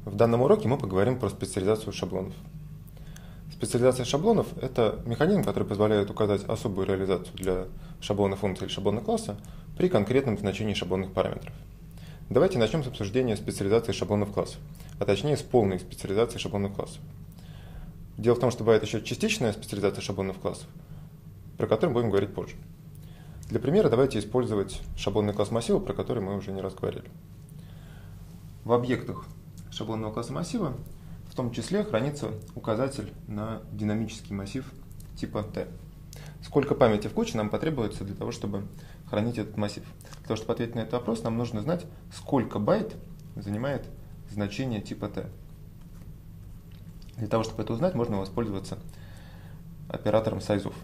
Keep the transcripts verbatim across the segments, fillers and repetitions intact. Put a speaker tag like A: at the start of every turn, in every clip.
A: В данном уроке мы поговорим про специализацию шаблонов. Специализация шаблонов – это механизм, который позволяет указать особую реализацию для шаблонной функции или шаблонного класса при конкретном значении шаблонных параметров. Давайте начнем с обсуждения специализации шаблонов классов, а точнее с полной специализации шаблонных классов. Дело в том, что бывает еще частичная специализация шаблонных классов, про которую будем говорить позже. Для примера давайте использовать шаблонный класс массива, про который мы уже не раз говорили. В объектах шаблонного класса массива в том числе хранится указатель на динамический массив типа T. Сколько памяти в куче нам потребуется для того, чтобы хранить этот массив? Для того, чтобы ответить на этот вопрос, нам нужно знать, сколько байт занимает значение типа T. Для того, чтобы это узнать, можно воспользоваться оператором sizeof.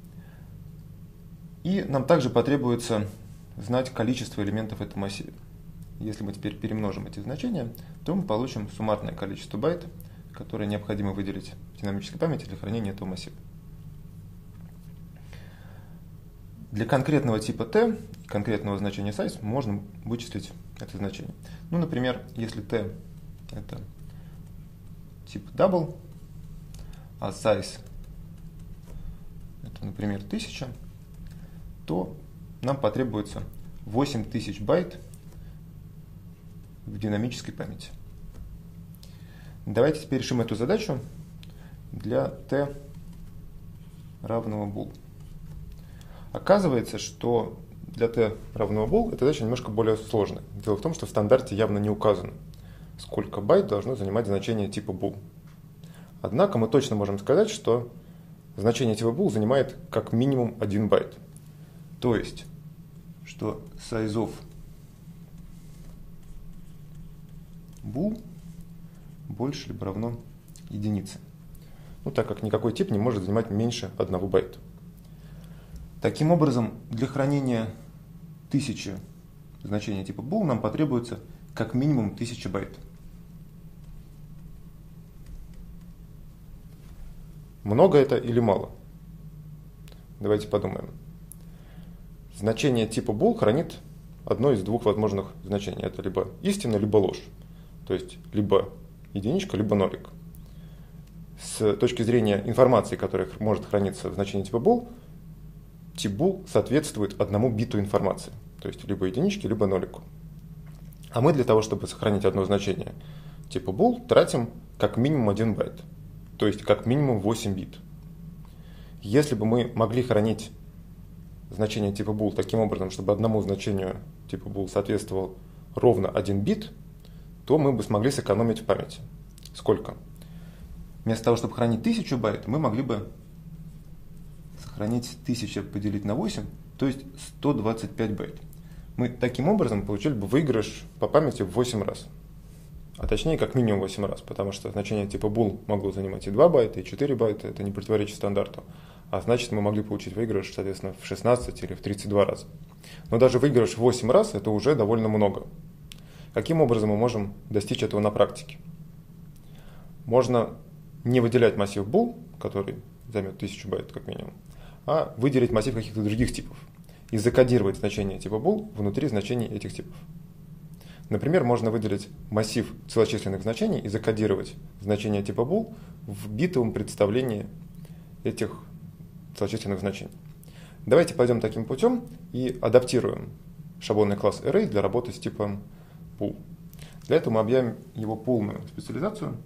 A: И нам также потребуется знать количество элементов этого массива. Если мы теперь перемножим эти значения, то мы получим суммарное количество байт, которое необходимо выделить в динамической памяти для хранения этого массива. Для конкретного типа T, конкретного значения size, можно вычислить это значение. Ну, например, если T это тип double, а size это, например, тысяча, то нам потребуется восемь тысяч байт в динамической памяти. Давайте теперь решим эту задачу для t равного bool. Оказывается, что для t равного bool эта задача немножко более сложная. Дело в том, что в стандарте явно не указано, сколько байт должно занимать значение типа bool. Однако мы точно можем сказать, что значение типа bool занимает как минимум один байт. То есть, что sizeof bool больше либо равно единице. Ну, так как никакой тип не может занимать меньше одного байта. Таким образом, для хранения тысячи значения типа bool нам потребуется как минимум тысяча байт. Много это или мало? Давайте подумаем. Значение типа bool хранит одно из двух возможных значений. Это либо истина, либо ложь. То есть, либо единичка, либо нолик. С точки зрения информации, которая может храниться в значении типа bool, тип bool соответствует одному биту информации. То есть, либо единичке, либо нолику. А мы для того, чтобы сохранить одно значение типа bool, тратим как минимум один байт. То есть, как минимум восемь бит. Если бы мы могли хранить значение типа bool таким образом, чтобы одному значению типа bool соответствовал ровно один бит, то мы бы смогли сэкономить в памяти. Сколько? Вместо того, чтобы хранить тысячу байт, мы могли бы сохранить тысячу поделить на восемь, то есть сто двадцать пять байт. Мы таким образом получили бы выигрыш по памяти в восемь раз. А точнее, как минимум восемь раз, потому что значение типа bool могло занимать и два байта, и четыре байта, это не противоречит стандарту. А значит, мы могли получить выигрыш, соответственно, в шестнадцать или в тридцать два раза. Но даже выигрыш в восемь раз – это уже довольно много. Каким образом мы можем достичь этого на практике? Можно не выделять массив bool, который займет тысячу байт как минимум, а выделить массив каких-то других типов и закодировать значение типа bool внутри значений этих типов. Например, можно выделить массив целочисленных значений и закодировать значение типа bool в битовом представлении этих целочисленных значений. Давайте пойдем таким путем и адаптируем шаблонный класс array для работы с типом bool. Для этого мы объявим его полную специализацию.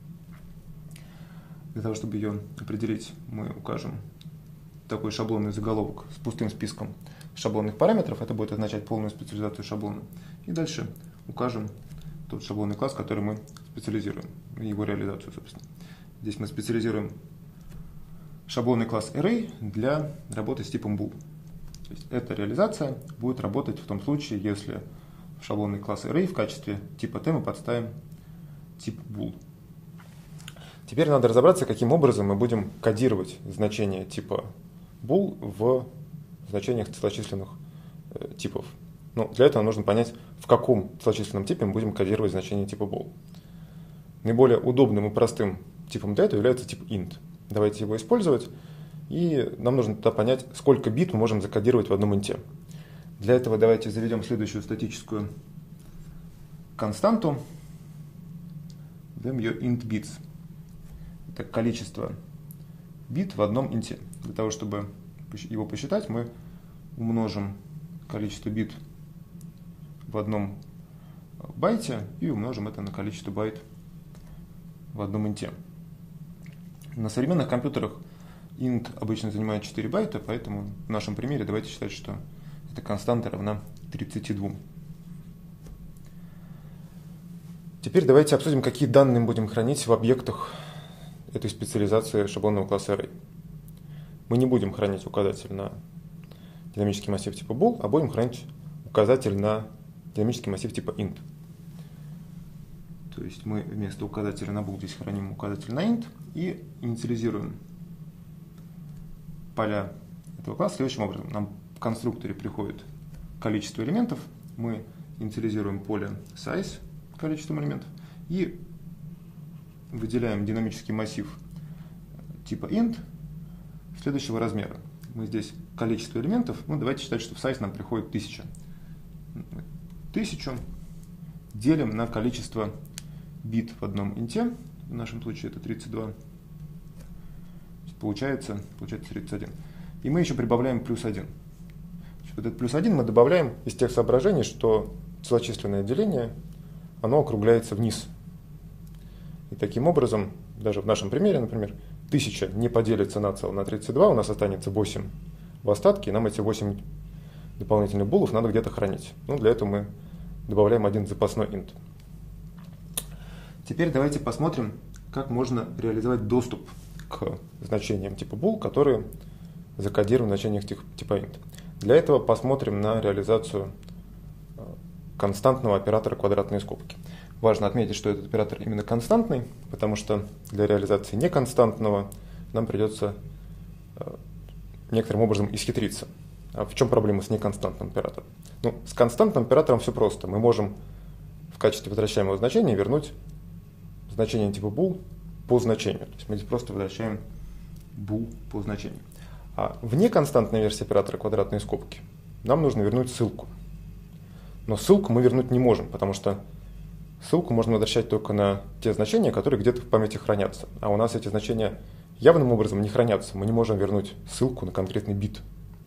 A: Для того, чтобы ее определить, мы укажем такой шаблонный заголовок с пустым списком шаблонных параметров. Это будет означать полную специализацию шаблона. И дальше укажем тот шаблонный класс, который мы специализируем, его реализацию, собственно. Здесь мы специализируем шаблонный класс array для работы с типом bool. То есть эта реализация будет работать в том случае, если в шаблонный класс array в качестве типа T мы подставим тип bool. Теперь надо разобраться, каким образом мы будем кодировать значение типа bool в значениях целочисленных э, типов. Ну, для этого нужно понять, в каком целочисленном типе мы будем кодировать значение типа bool. Наиболее удобным и простым типом для этого является тип int. Давайте его использовать, и нам нужно туда понять, сколько бит мы можем закодировать в одном инте. Для этого давайте заведем следующую статическую константу, назовем ее int bits. Это количество бит в одном инте. Для того, чтобы его посчитать, мы умножим количество бит в одном байте и умножим это на количество байт в одном инте. На современных компьютерах int обычно занимает четыре байта, поэтому в нашем примере давайте считать, что эта константа равна тридцати двум. Теперь давайте обсудим, какие данные мы будем хранить в объектах этой специализации шаблонного класса array. Мы не будем хранить указатель на динамический массив типа bool, а будем хранить указатель на динамический массив типа int. То есть мы вместо указателя на bool здесь храним указатель на int и инициализируем поля этого класса следующим образом. Нам в конструкторе приходит количество элементов, мы инициализируем поле size количеством элементов и выделяем динамический массив типа int следующего размера. Мы здесь количество элементов, ну давайте считать, что в size нам приходит тысяча. Тысячу делим на количество бит в одном инте, в нашем случае это тридцать два. Получается, получается тридцать один. И мы еще прибавляем плюс один. Вот этот плюс один мы добавляем из тех соображений, что целочисленное деление, оно округляется вниз. И таким образом, даже в нашем примере, например, тысяча не поделится на целое на тридцать два, у нас останется восемь в остатке, и нам эти восемь дополнительных булов надо где-то хранить. Ну, для этого мы добавляем один запасной int. Теперь давайте посмотрим, как можно реализовать доступ к значениям типа bool, которые закодированы в значениях типа int. Для этого посмотрим на реализацию константного оператора квадратные скобки. Важно отметить, что этот оператор именно константный, потому что для реализации неконстантного нам придется некоторым образом исхитриться. А в чем проблема с неконстантным оператором? Ну, с константным оператором все просто. Мы можем в качестве возвращаемого значения вернуть значение типа bool по значению. То есть мы здесь просто возвращаем bool по значению. А в неконстантной версии оператора квадратные скобки нам нужно вернуть ссылку. Но ссылку мы вернуть не можем, потому что ссылку можно возвращать только на те значения, которые где-то в памяти хранятся. А у нас эти значения явным образом не хранятся. Мы не можем вернуть ссылку на конкретный бит.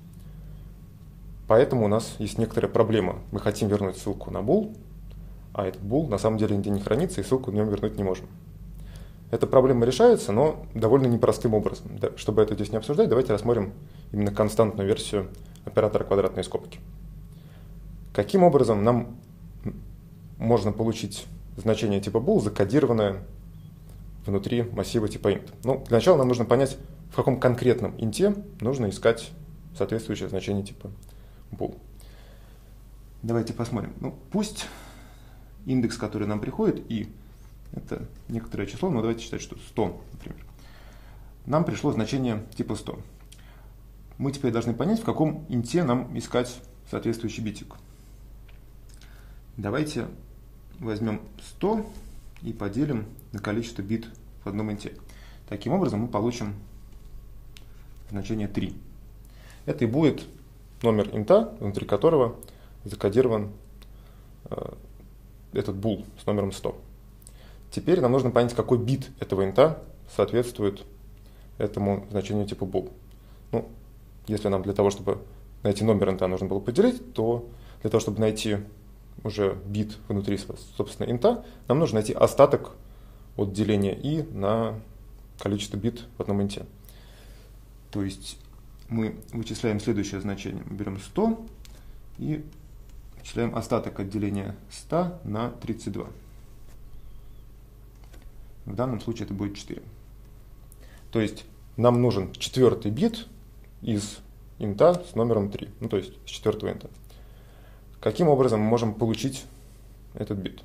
A: Поэтому у нас есть некоторая проблема. Мы хотим вернуть ссылку на bool, а этот bool на самом деле нигде не хранится, и ссылку на нем вернуть не можем. Эта проблема решается, но довольно непростым образом. Чтобы это здесь не обсуждать, давайте рассмотрим именно константную версию оператора квадратные скобки. Каким образом нам можно получить значение типа bool, закодированное внутри массива типа int? Ну, для начала нам нужно понять, в каком конкретном инте нужно искать соответствующее значение типа bool. Давайте посмотрим. Ну, пусть индекс, который нам приходит, и это некоторое число, но давайте считать, что сто, например. Нам пришло значение типа сто. Мы теперь должны понять, в каком инте нам искать соответствующий битик. Давайте возьмем сто и поделим на количество бит в одном инте. Таким образом мы получим значение три. Это и будет номер инта, внутри которого закодирован э, этот bool с номером сто. Теперь нам нужно понять, какой бит этого инта соответствует этому значению типа bool. Ну, если нам для того, чтобы найти номер инта нужно было поделить, то для того, чтобы найти уже бит внутри, собственно, инта, нам нужно найти остаток от деления и на количество бит в одном инте. То есть мы вычисляем следующее значение. Мы берем сто и вычисляем остаток от деления ста на тридцать два. В данном случае это будет четыре. То есть нам нужен четвертый бит из инта с номером три. Ну, то есть с четвертого инта. Каким образом мы можем получить этот бит?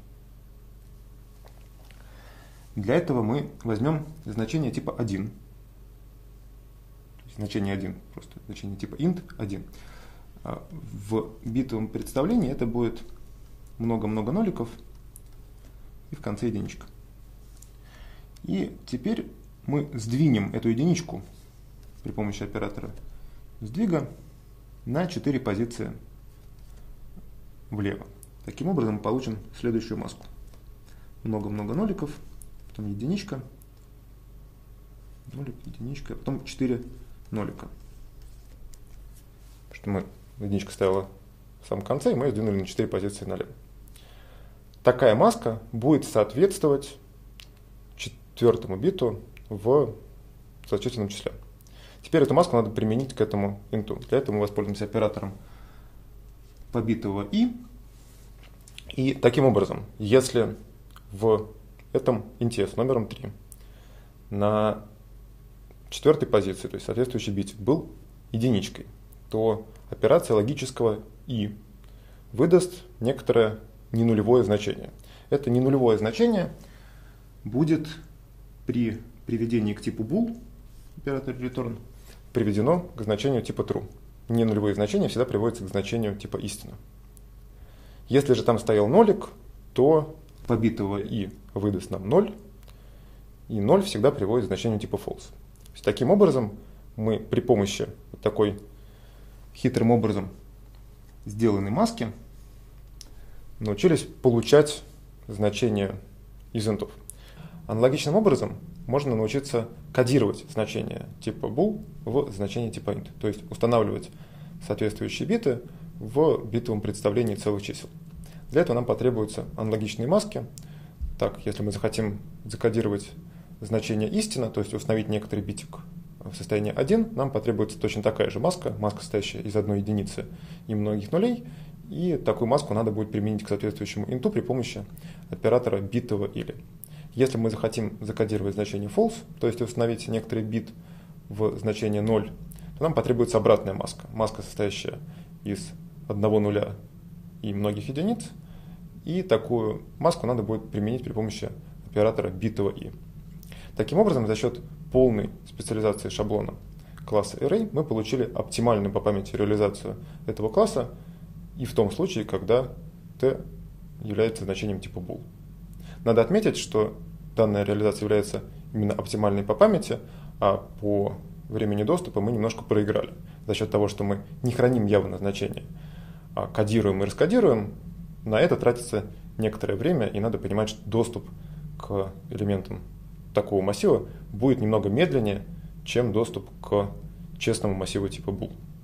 A: Для этого мы возьмем значение типа один. Значение один, просто значение типа int один. В битовом представлении это будет много-много ноликов и в конце единичка. И теперь мы сдвинем эту единичку при помощи оператора сдвига на четыре позиции влево. Таким образом мы получим следующую маску. Много-много ноликов потом единичка, нолик, единичка, а потом четыре нолика. Потому что мы, единичка стояла в самом конце, и мы ее сдвинули на четыре позиции налево. Такая маска будет соответствовать четвертому биту в зачисленном числе. Теперь эту маску надо применить к этому инту. Для этого мы воспользуемся оператором побитого i. И таким образом, если в этом инте с номером три на четвертой позиции, то есть соответствующий бит, был единичкой, то операция логического i выдаст некоторое ненулевое значение. Это ненулевое значение будет при приведении к типу bool, оператор return, приведено к значению типа true. Ненулевые значения всегда приводятся к значению типа истина. Если же там стоял нолик, то побитого i выдаст нам ноль, и ноль всегда приводит к значению типа false. То есть, таким образом мы при помощи вот такой хитрым образом сделанной маски научились получать значения из интов. Аналогичным образом можно научиться кодировать значения типа bool в значение типа int, то есть устанавливать соответствующие биты в битовом представлении целых чисел. Для этого нам потребуются аналогичные маски. Так, если мы захотим закодировать значение истина, то есть установить некоторый битик в состоянии один, нам потребуется точно такая же маска, маска, состоящая из одной единицы и многих нулей, и такую маску надо будет применить к соответствующему инту при помощи оператора битового или. Если мы захотим закодировать значение false, то есть установить некоторый бит в значение ноль, то нам потребуется обратная маска. Маска, состоящая из одного нуля и многих единиц. И такую маску надо будет применить при помощи оператора битового и. Таким образом, за счет полной специализации шаблона класса array мы получили оптимальную по памяти реализацию этого класса и в том случае, когда t является значением типа bool. Надо отметить, что данная реализация является именно оптимальной по памяти, а по времени доступа мы немножко проиграли. За счет того, что мы не храним явно значение, а кодируем и раскодируем, на это тратится некоторое время, и надо понимать, что доступ к элементам такого массива будет немного медленнее, чем доступ к честному массиву типа bool.